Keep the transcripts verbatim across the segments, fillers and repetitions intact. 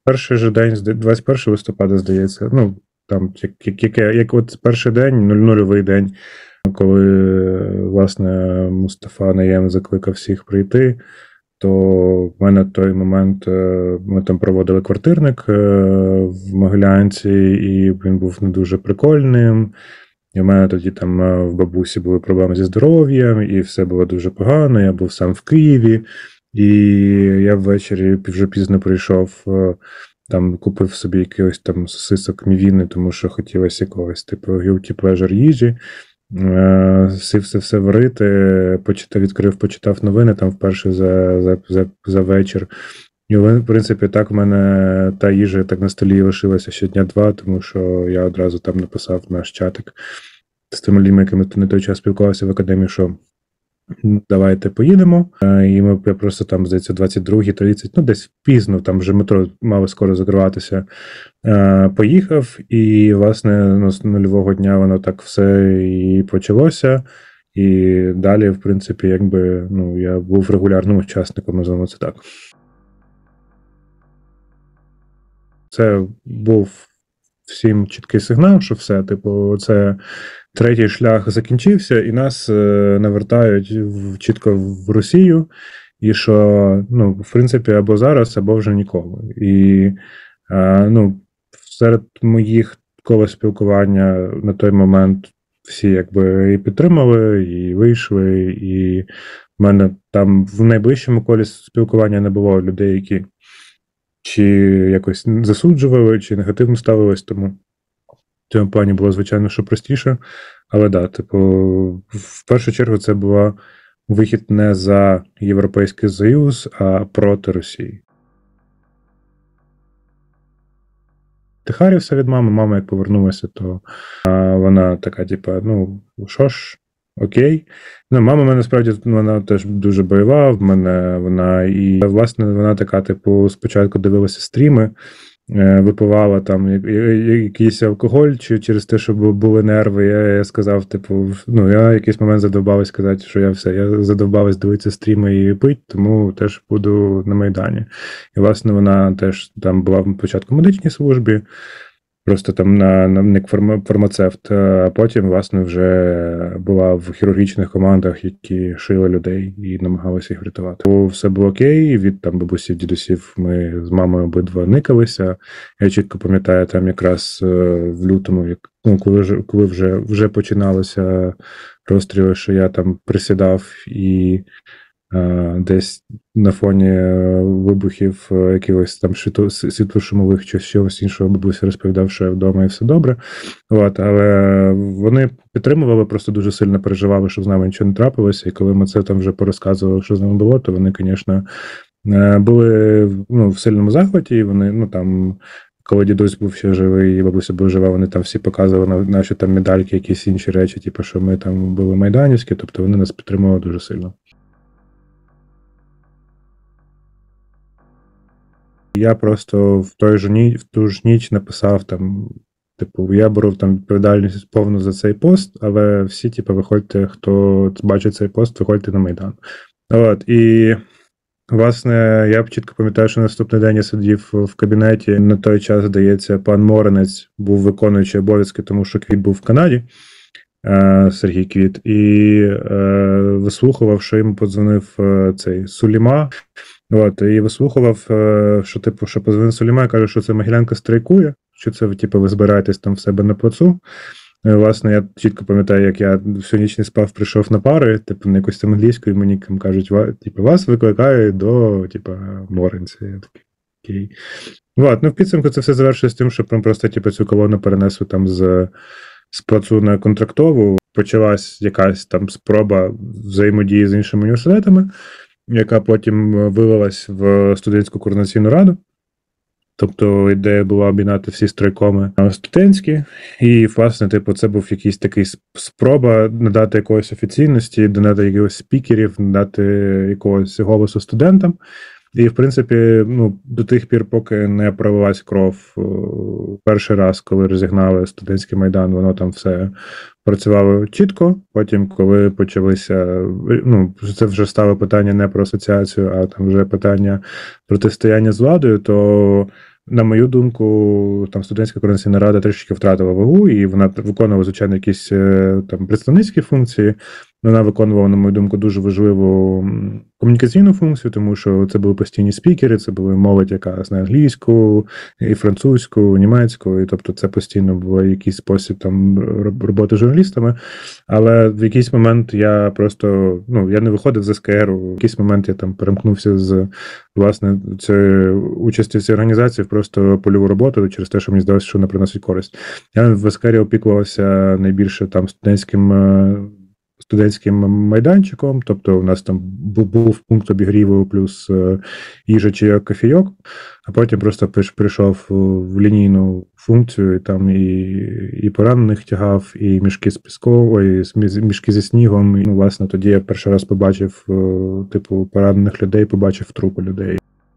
перший же день, двадцять першого листопада, здається, ну, там, як, як, як от перший день, нульовий день, коли, власне, Мустафа Найєм закликав всіх прийти, то в мене в той момент ми там проводили квартирник в Могилянці, і він був не дуже прикольним. І в мене тоді там в бабусі були проблеми зі здоров'ям, і все було дуже погано. Я був сам в Києві, і я ввечері вже пізно прийшов, там купив собі якийсь там сосисок мівіни, тому що хотілося якогось типу guilty pleasure їжі. Сів все все варити, почитав, відкрив, почитав новини там вперше за, за, за, за вечір. І, в принципі, так в мене та їжа так на столі лишилася ще дня два, тому що я одразу там написав наш чатик з тими людьми, якими на той час спілкувався в академії, що давайте поїдемо. І ми, я просто там, здається, двадцять другій тридцять, ну десь пізно, там вже метро мало скоро закриватися, поїхав. І, власне, ну, з нульового дня воно так все і почалося. І далі, в принципі, якби, ну, я був регулярним учасником, називаємо це так. Це був всім чіткий сигнал, що все, типу, це третій шлях закінчився, і нас навертають в, чітко в Росію, і що, ну, в принципі, або зараз, або вже ніколи. І, ну, серед моїх кола спілкування на той момент всі, якби, і підтримали, і вийшли, і в мене там в найближчому колі спілкування не було людей, які чи якось засуджували, чи негативно ставились, тому в цьому плані було, звичайно, що простіше. Але да, типу, в першу чергу це був вихід не за Європейський Союз, а проти Росії. Тихарівся від мами, мама як повернулася, то а, вона така, типу, ну, що ж, окей. Ну, мама в мене, справді, вона теж дуже бойова, в мене вона, і, власне, вона така, типу, спочатку дивилася стріми, випивала там якийсь алкоголь, чи через те, що були нерви, я, я сказав, типу, ну, я в якийсь момент задовбався сказати, що я все, я задовбався дивитися стріми і пить, тому теж буду на Майдані. І, власне, вона теж там була спочатку в медичній службі, просто там на, на як фармацевт, а потім, власне, вже була в хірургічних командах, які шили людей і намагалися їх врятувати. Бо все було окей, від там бабусів, дідусів ми з мамою обидва никалися. Я чітко пам'ятаю, там якраз в лютому, як, ну, коли, вже, коли вже, вже починалися розстріли, що я там присідав і десь на фоні вибухів якихось там світлошумових чи чогось іншого бабуся розповідав, що я вдома і все добре. От, але вони підтримували, просто дуже сильно переживали, що з нами нічого не трапилося, і коли ми це там вже порозказували, що з нами було, то вони, звісно, були, ну, в сильному захваті, і вони, ну, там, коли дідусь був ще живий, і бабуся була жива, вони там всі показували наші там медальки, якісь інші речі, типу, що ми там були майданівські, тобто вони нас підтримували дуже сильно. Я просто в той же ніч, в ту ж ніч написав там, типу, я беру там відповідальність повну за цей пост, але всі, типу, виходьте, хто бачить цей пост, виходьте на Майдан. От, і, власне, я чітко пам'ятаю, що наступний день я сидів в кабінеті, на той час, здається, пан Моринець був виконуючий обов'язки, тому що Квіт був в Канаді, Сергій Квіт, і вислухував, що йому подзвонив цей Суліма. От, і вислухував, що, типу, що позвонив Суліма і каже, що це Могилянка страйкує, що це, типу, ви збираєтесь там в себе на плацу. І, власне, я чітко пам'ятаю, як я всю ніч не спав, прийшов на пари, типу, на якусь там англійську, і мені кажуть, типу, вас викликають до, типу, Моринця. Я такий, окей. От, ну, в підсумку це все завершилось тим, що просто, типу, цю колону перенесли там з, з плацу на Контрактову. Почалась якась там спроба взаємодії з іншими університетами, яка потім вилилась в студентську координаційну раду. Тобто ідея була об'єднати всі стройкоми студентські. І, власне, типу, це був якийсь такий спроба надати якоїсь офіційності, надати якихось спікерів, надати якогось голосу студентам. І, в принципі, ну, до тих пір, поки не пролилась кров перший раз, коли розігнали студентський майдан, воно там все працювало чітко. Потім, коли почалися, ну, це вже стало питання не про асоціацію, а там вже питання протистояння з владою, то на мою думку, там студентська координаційна рада трішки втратила вагу, і вона виконувала, звичайно, якісь там представницькі функції. Вона виконувала, на мою думку, дуже важливу комунікаційну функцію, тому що це були постійні спікери, це були молодь, яка знає англійську, і французьку, і німецьку, і тобто це постійно був якийсь спосіб там роботи з журналістами. Але в якийсь момент я просто, ну, я не виходив з ес ка еру, в якийсь момент я там перемкнувся з, власне, цієї участі в цій організації в просто польову роботу через те, що мені здалося, що вона приносить користь. Я в ес ка ері опікувався найбільше там студентським студентським майданчиком, тобто у нас там був пункт обігріву плюс їжа, чайок, кофійок, а потім просто прийшов в лінійну функцію, і там і, і поранених тягав, і мішки з піском, ой, мішки зі снігом. І, ну, власне, тоді я перший раз побачив, типу, поранених людей, побачив трупи людей.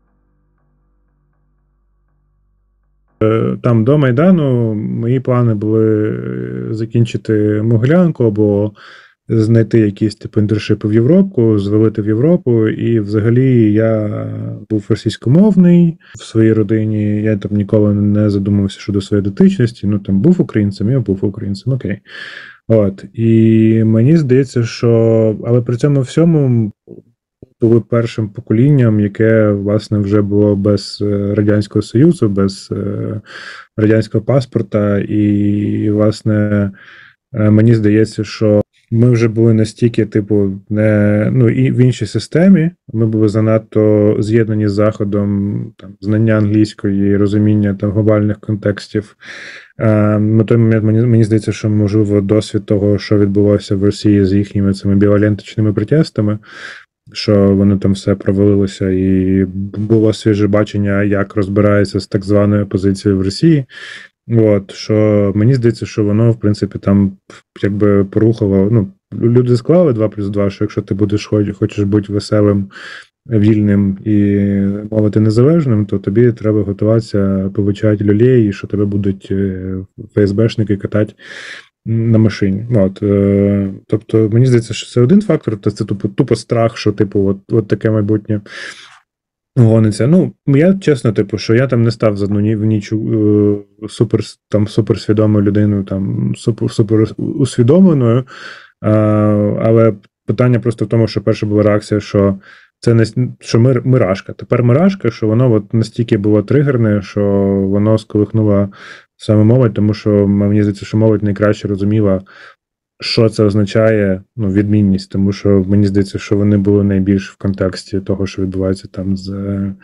Там до Майдану мої плани були закінчити Могилянку або знайти якісь типу інтершипи в Європу, звалити в Європу, і взагалі я був російськомовний в своїй родині, я там ніколи не задумувався щодо своєї дотичності, ну там був українцем, я був українцем, окей. От, і мені здається, що, але при цьому всьому були першим поколінням, яке, власне, вже було без Радянського Союзу, без радянського паспорта, і, власне, мені здається, що ми вже були настільки, типу, не, ну, і в іншій системі, ми були занадто з'єднані з Заходом, там, знання англійської, розуміння там глобальних контекстів. Е, на той момент мені, мені здається, що, можливо, досвід того, що відбулося в Росії з їхніми цими біолентичними протестами, що воно там все провалилося, і було свіже бачення, як розбирається з так званою опозицією в Росії. От, що мені здається, що воно, в принципі, там якби порухало, ну, люди склали два плюс два, що якщо ти будеш хочеш бути веселим, вільним і мовити незалежним, то тобі треба готуватися повичати люлей, і що тебе будуть фе ес бешники катати на машині. От, е, тобто, мені здається, що це один фактор, то це тупо, тупо страх, що, типу, от, от таке майбутнє гониться. Ну, я чесно, типу, що я там не став за одну ні в ніч е, супер, там, суперсвідомою людиною, там, супер, супер усвідомленою, е, але питання просто в тому, що перша була реакція, що це не, що ми, мирашка. Тепер мирашка, що воно от настільки було тригерне, що воно сколихнуло саме молодь, тому що мені здається, що молодь найкраще розуміла, що це означає, ну, відмінність, тому що мені здається, що вони були найбільш в контексті того, що відбувається там з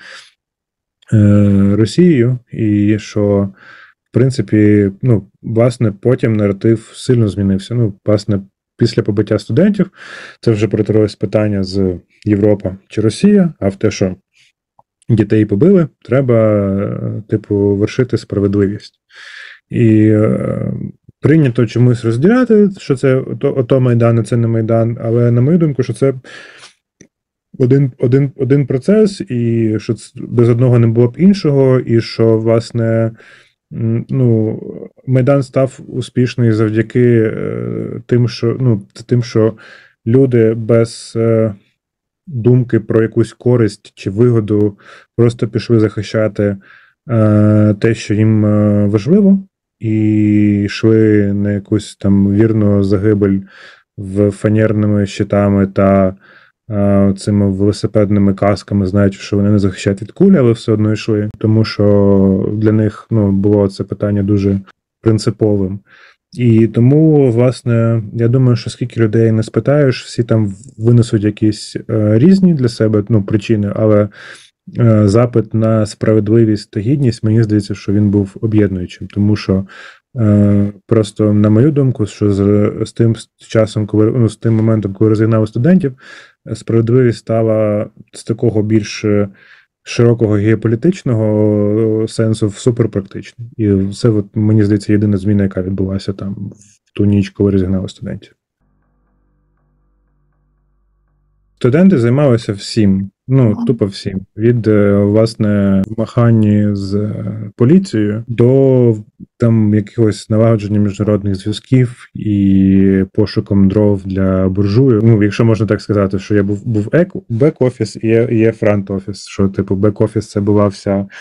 е, Росією, і що, в принципі, ну, власне, потім наратив сильно змінився. Ну, власне, після побиття студентів це вже перетворилось питання з Європа чи Росія, а в те, що дітей побили, треба, типу, вершити справедливість. І е, прийнято чомусь розділяти, що це ото, ото Майдан, а це не Майдан, але, на мою думку, що це один, один, один процес, і що без одного не було б іншого, і що, власне, ну, Майдан став успішний завдяки е, тим, що, ну, тим, що люди без е, думки про якусь користь чи вигоду просто пішли захищати е, те, що їм е, важливо, і йшли на якусь там вірну загибель в фанерними щитами та а, цими велосипедними касками, знаючи, що вони не захищають від кулі, але все одно йшли, тому що для них, ну, було це питання дуже принциповим. І тому, власне, я думаю, що скільки людей не спитаєш, всі там винесуть якісь е, різні для себе, ну, причини, але е, запит на справедливість та гідність, мені здається, що він був об'єднуючим, тому що е, просто, на мою думку, що з, з тим часом, коли, ну, з тим моментом, коли розігнали студентів, справедливість стала з такого більш широкого геополітичного сенсу в суперпрактичну. І це, от, мені здається, єдина зміна, яка відбулася там в ту ніч, коли розігнали студентів. Студенти займалися всім, ну, тупо всім. Від, власне, махання з поліцією до там якихось налагодження міжнародних зв'язків і пошуком дров для буржуїв. Ну, якщо можна так сказати, що я був, був бек-офіс і є, є фронт-офіс, що, типу, бек-офіс – це була вся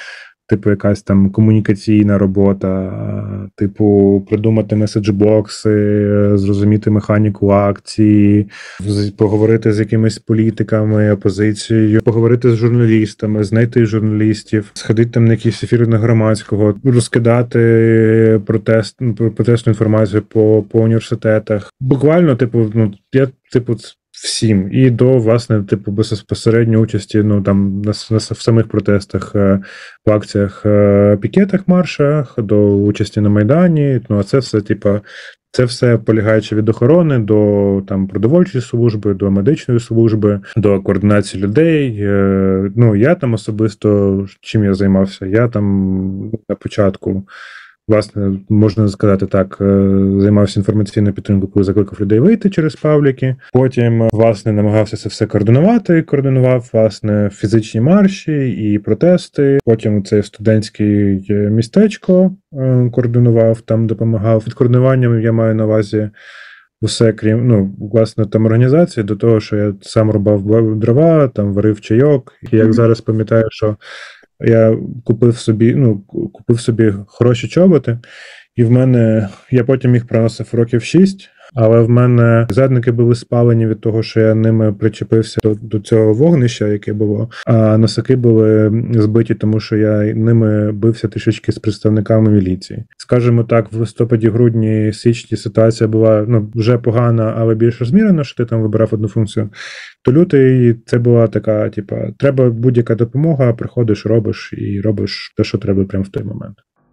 типу, якась там комунікаційна робота, типу, придумати меседжбокси, зрозуміти механіку акції, поговорити з якимись політиками, опозицією, поговорити з журналістами, знайти журналістів, сходити там на якісь ефіри на Громадського, розкидати протест, протестну інформацію по, по університетах. Буквально, типу, ну, я, типу, всім. І до, власне, типу, безпосередньо участі, ну, там, на, на, в самих протестах, в акціях, пікетах, маршах, до участі на Майдані. Ну, а це все, типу, це все полягаючи від охорони до там продовольчої служби, до медичної служби, до координації людей. Ну, я там особисто, чим я займався? Я там на початку, власне, можна сказати так, займався інформаційною підтримкою, коли закликав людей вийти через пабліки. Потім, власне, намагався це все координувати, координував, власне, фізичні марші і протести. Потім це студентське містечко координував, там допомагав. Під координуванням я маю на увазі усе, крім, ну, власне, там організації, до того, що я сам рубав дрова, там варив чайок. І як зараз пам'ятаю, що я купив собі, ну, купив собі хороші чоботи, і в мене, я потім їх проносив років шість, але в мене задники були спалені від того, що я ними причепився до, до цього вогнища, яке було, а носаки були збиті, тому що я ними бився трішечки з представниками міліції. Скажімо так, в листопаді, грудні, січні ситуація була, ну, вже погана, але більш розмірена, що ти там вибирав одну функцію. То лютий це була така, типа, треба будь-яка допомога, приходиш, робиш і робиш те, що треба прямо в той момент.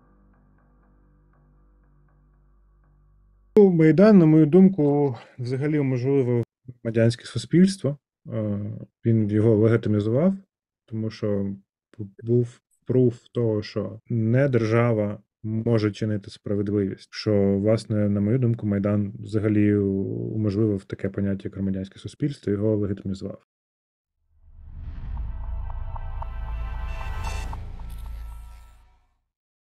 Майдан, на мою думку, взагалі уможливив громадянське суспільство. Він його легітимізував, тому що був пруф того, що не держава може чинити справедливість. Що, власне, на мою думку, Майдан взагалі уможливив таке поняття, як громадянське суспільство, його легітимізував.